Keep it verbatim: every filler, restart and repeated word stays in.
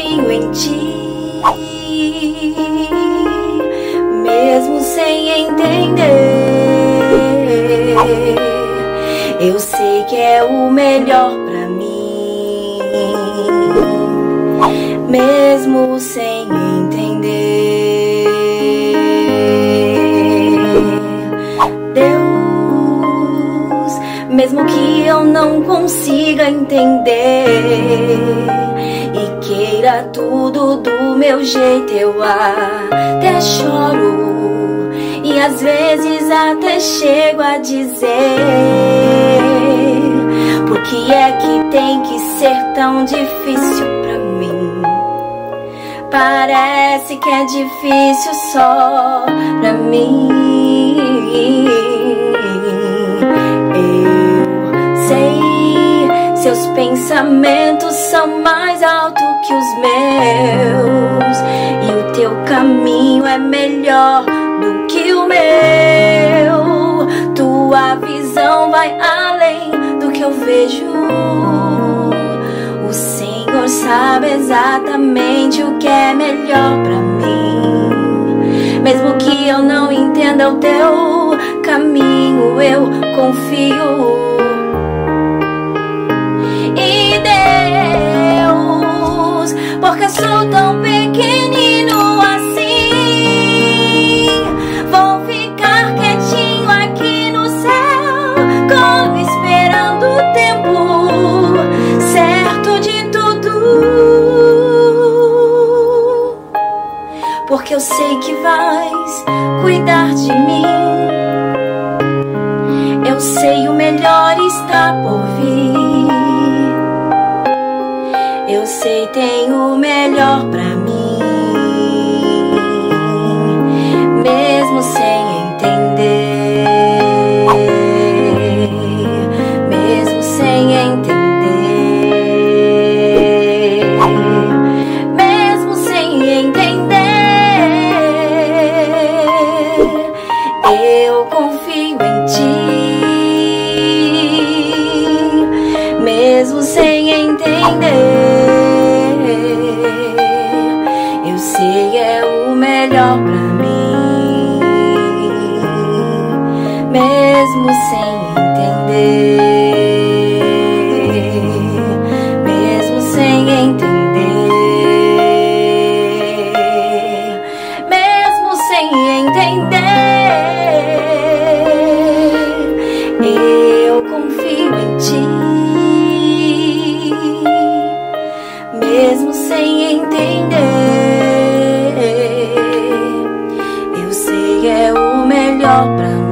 confio em ti, mesmo sem entender. Eu sei que é o melhor pra mim, mesmo sem entender. Deus, mesmo que eu não consiga entender e queira tudo do meu jeito, eu até choro e às vezes até chego a dizer: por que é que tem que ser tão difícil pra mim? Parece que é difícil só pra mim. Eu sei, seus pensamentos são mais altos que os meus, e o teu caminho é melhor do que o meu. Tua visão vai além do que eu vejo. O Senhor sabe exatamente o que é melhor pra mim. Mesmo que eu não entenda o teu caminho, eu confio. E Deus, porque sou tão pequenino assim, vou ficar quietinho aqui no céu, como esperando o tempo certo de tudo, porque eu sei que vais cuidar de mim. Eu sei o melhor está por vir. Eu sei tem o melhor pra mim, mesmo sem entender, mesmo sem entender, mesmo sem entender. Eu confio em ti, mesmo sem entender. Eu sei é o melhor pra mim, mesmo sem entender, mesmo sem entender, mesmo sem entender. Eu confio em ti, mesmo sem entender. Eu sei é o melhor pra mim,